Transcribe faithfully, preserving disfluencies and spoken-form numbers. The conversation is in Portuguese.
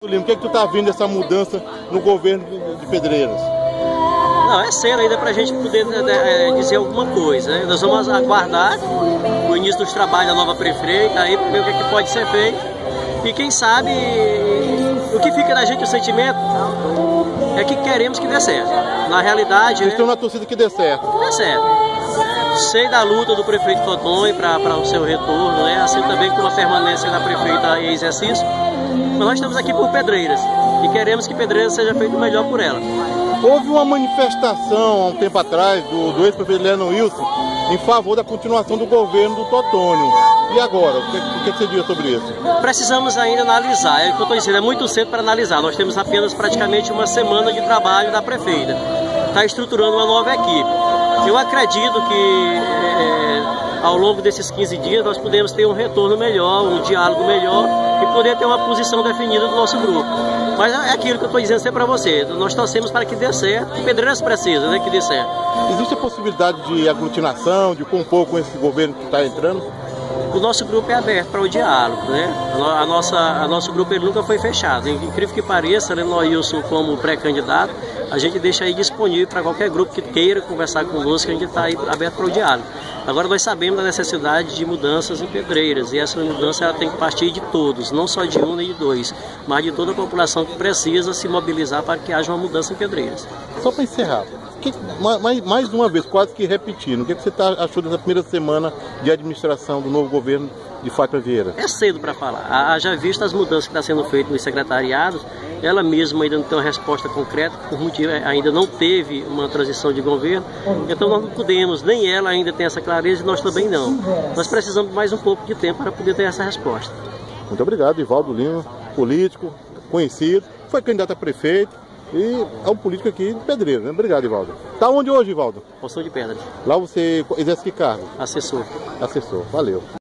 O que é que tu tá vendo dessa mudança no governo de Pedreiras? Não, é cedo ainda para a gente poder é, dizer alguma coisa, né? Nós vamos aguardar o início dos trabalhos da nova prefeita, aí ver o que, é que pode ser feito. E quem sabe, o que fica da gente, o sentimento, é que queremos que dê certo. Na realidade... Vocês estão na torcida que dê certo. Dê certo. Sei da luta do prefeito Totonho para o seu retorno, né? Assim também como a permanência da prefeita em exercício. Mas nós estamos aqui por Pedreiras e queremos que Pedreiras seja feito melhor por ela. Houve uma manifestação há um tempo atrás do, do ex-prefeito Leandro Wilson em favor da continuação do governo do Totonho. E agora? O que, o que você diz sobre isso? Precisamos ainda analisar. É o que eu estou dizendo, é muito cedo para analisar. Nós temos apenas praticamente uma semana de trabalho da prefeita. Está estruturando uma nova equipe. Eu acredito que é, ao longo desses quinze dias nós podemos ter um retorno melhor, um diálogo melhor e poder ter uma posição definida do nosso grupo. Mas é aquilo que eu estou dizendo sempre para você, nós torcemos para que dê certo, que Pedreiras precisa, né, que dê certo. Existe a possibilidade de aglutinação, de compor com esse governo que está entrando? O nosso grupo é aberto para o diálogo, né? A nossa, a nosso grupo ele nunca foi fechado. Incrível que pareça, né, nós, Wilson, como pré-candidato, a gente deixa aí disponível para qualquer grupo que queira conversar conosco, a gente está aí aberto para o diálogo. Agora nós sabemos da necessidade de mudanças em Pedreiras, e essa mudança ela tem que partir de todos, não só de um nem de dois, mas de toda a população que precisa se mobilizar para que haja uma mudança em Pedreiras. Só para encerrar, que, mais, mais uma vez, quase que repetindo, o que, que você tá, achou dessa primeira semana de administração do novo governo de Fátima Vieira? É cedo para falar. Haja visto as mudanças que estão sendo feitas nos secretariados, ela mesma ainda não tem uma resposta concreta, por motivo ainda não teve uma transição de governo, então nós não podemos, nem ela ainda tem essa clareza e nós também não. Nós precisamos de mais um pouco de tempo para poder ter essa resposta. Muito obrigado, Ivaldo Lima, político, conhecido, foi candidato a prefeito e é um político aqui de Pedreiras, né? Obrigado, Ivaldo. Tá onde hoje, Ivaldo? Poção de Pedras. Lá você exerce que cargo? Assessor. Assessor, valeu.